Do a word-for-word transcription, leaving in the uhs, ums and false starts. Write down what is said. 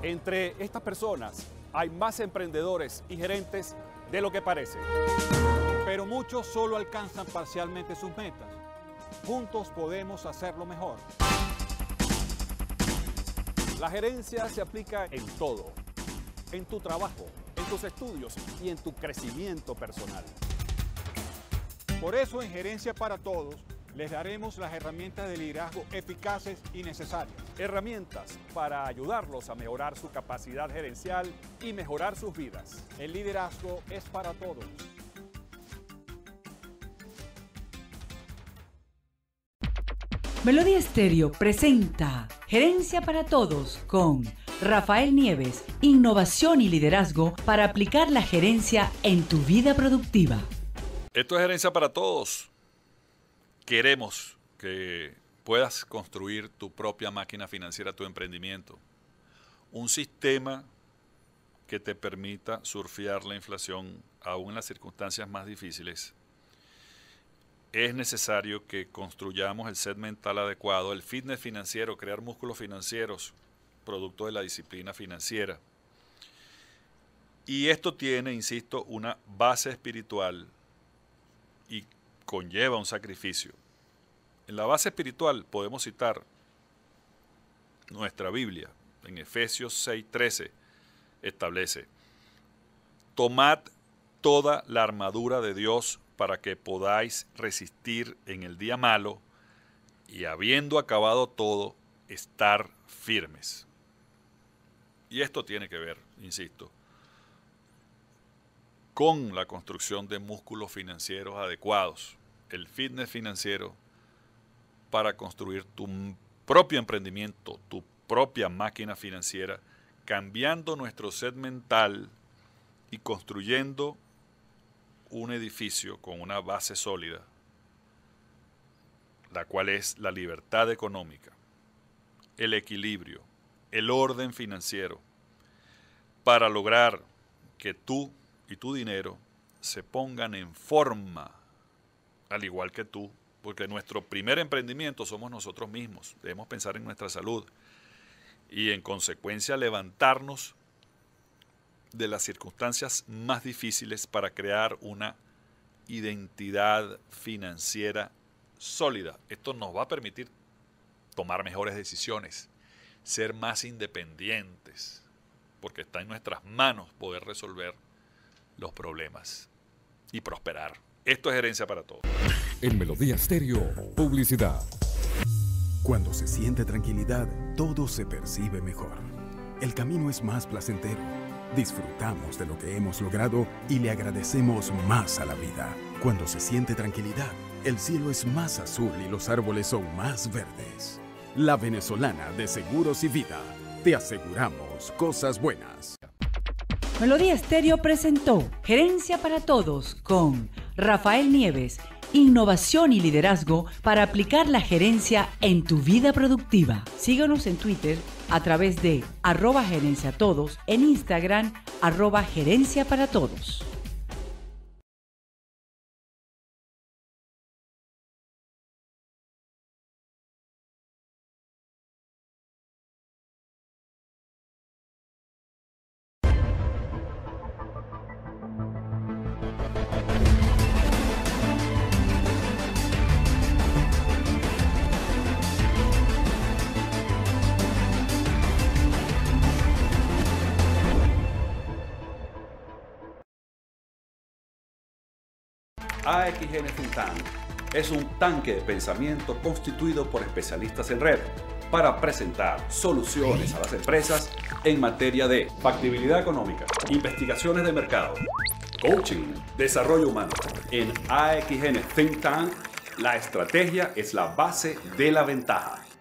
Entre estas personas hay más emprendedores y gerentes de lo que parece. Pero muchos solo alcanzan parcialmente sus metas. Juntos podemos hacerlo mejor. La gerencia se aplica en todo, en tu trabajo, en tus estudios y en tu crecimiento personal. Por eso en Gerencia para Todos les daremos las herramientas de liderazgo eficaces y necesarias. Herramientas para ayudarlos a mejorar su capacidad gerencial y mejorar sus vidas. El liderazgo es para todos. Melodía Estéreo presenta Gerencia para Todos con Rafael Nieves, innovación y liderazgo para aplicar la gerencia en tu vida productiva. Esto es Gerencia para Todos. Queremos que puedas construir tu propia máquina financiera, tu emprendimiento. Un sistema que te permita surfear la inflación aún en las circunstancias más difíciles. Es necesario que construyamos el set mental adecuado, el fitness financiero, crear músculos financieros, producto de la disciplina financiera. Y esto tiene, insisto, una base espiritual y conlleva un sacrificio. En la base espiritual podemos citar nuestra Biblia. En Efesios seis trece establece: tomad toda la armadura de Dios para que podáis resistir en el día malo y, habiendo acabado todo, estar firmes. Y esto tiene que ver, insisto, con la construcción de músculos financieros adecuados, el fitness financiero para construir tu propio emprendimiento, tu propia máquina financiera, cambiando nuestro set mental y construyendo un edificio con una base sólida, la cual es la libertad económica, el equilibrio, el orden financiero, para lograr que tú y tu dinero se pongan en forma, al igual que tú, porque nuestro primer emprendimiento somos nosotros mismos. Debemos pensar en nuestra salud y, en consecuencia, levantarnos de las circunstancias más difíciles para crear una identidad financiera sólida. Esto nos va a permitir tomar mejores decisiones, ser más independientes, porque está en nuestras manos poder resolver los problemas y prosperar. Esto es Gerencia para Todos. En Melodía Estéreo, publicidad. Cuando se siente tranquilidad, todo se percibe mejor. El camino es más placentero. Disfrutamos de lo que hemos logrado y le agradecemos más a la vida. Cuando se siente tranquilidad, el cielo es más azul y los árboles son más verdes. La Venezolana de Seguros y Vida. Te aseguramos cosas buenas. Melodía Estéreo presentó Gerencia para Todos con Rafael Nieves, innovación y liderazgo para aplicar la gerencia en tu vida productiva. Síguenos en Twitter a través de arroba gerencia todos, en Instagram arroba gerencia para todos. A X N Think Tank es un tanque de pensamiento constituido por especialistas en red para presentar soluciones a las empresas en materia de factibilidad económica, investigaciones de mercado, coaching, desarrollo humano. En A X N Think Tank, la estrategia es la base de la ventaja.